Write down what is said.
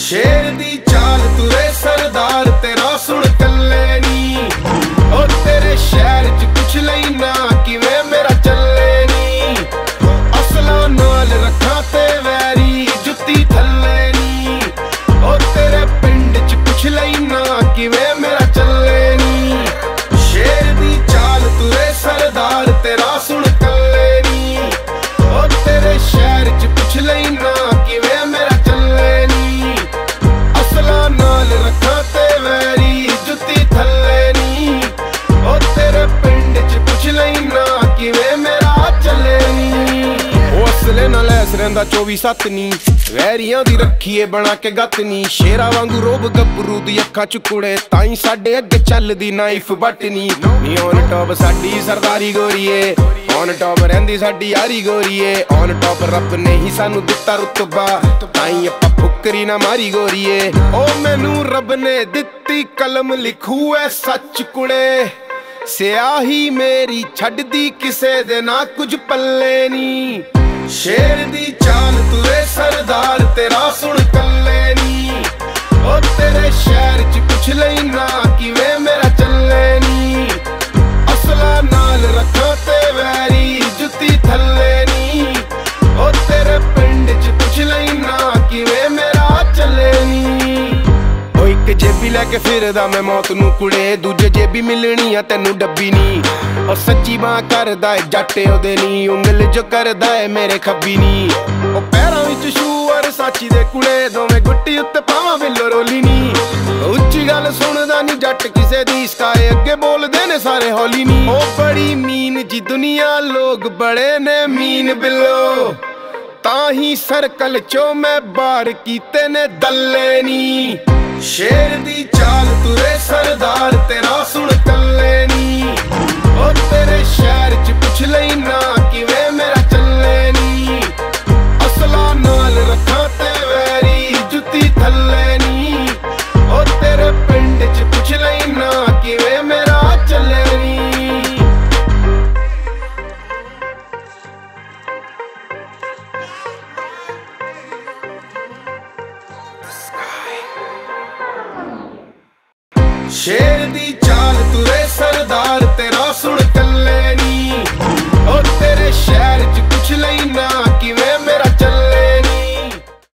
शेर दी चाल तुरे सरदार तेरा सुन कल्ले नी। ओ तेरे शहर च कुछ लेना किवें मेरा चले नी। असला नाल रखा ते वैरी जुत्ती थल्ले नी। ओ तेरे पिंड च कुछ लेना किवें मेरा चले नी। शेर दी चाल तुरे सरदार तेरा सुन कल्ले नी। ओ तेरे शहर च कुछ लेना किवें मेरा चले नी। असला नाल रखा ते वैरी जुत्ती थल्ले नी। ओ तेरे पिंड च कुछ लेना किवें मेरा चले नी। ओ असले नाल ऐस रहिंदा 24/7 नी। वैरियां दी रखीए बना के गत नी। शेरा वांगू रोब गब्बरू दी अखां च कुड़े ताईं साडे अगे चलदी नाइफ बटनी। नी ऑन टॉप साडी सरदारी गोरीए, ऑन टॉप रहिंदी साडी यारी गोरीए। ऑन टॉप रब ने ही सानू दित्ता रुतबा ताईं आपां फुकरी ना मारी गोरीए। ओ मैनू रब ने दित्ती कलम लिखू ऐ सच कुड़े। स्याही मेरी छड्डदी किसे दे ना कुछ पल्ले नी। शेर दी चाल तुरे सरदार तेरा सुन कल्ले नी। ओ तेरे शहर च कुछ लेना किवें मेरा चले नी। असला नाल रखा ते वैरी जुत्ती थल्ले नी। ओ तेरे पिंड च कुछ लेना किवें मेरा चले नी। ओ इक जेबी लैके फिरदा मैं मौत नू कुड़े, दूजे जेबी मिलनी आ तेनू डब्बी नी। ओ सच्ची बां करदा है जट ओदे नी, उंगल जो करदा है मेरे खब्बी नी। ओ पैरां विच शू और साची दे कुड़े, दोवें गुट्टी उत्ते पावां बिल्लो रोली नी। उच्ची गल सुनदा नी जट किसे दी, स्काए अगे बोलदे ने सारे हौली नी। ओ बड़ी मीन जी दुनिया लोग बड़े ने मीन बिल्लो, ताही सर्कल चो मैं बार कीते ने दल्ले नी। शेर दी चाल तुरे सरदार तेरा सुन कल्ले नी। ओ तेरे शहर च कुछ लेना किवें मेरा चले नी। असला नाल रखा ते वैरी जुत्ती थल्ले नी। ओ तेरे पिंड च कुछ लेना किवें मेरा चले नी। शेर दी चाल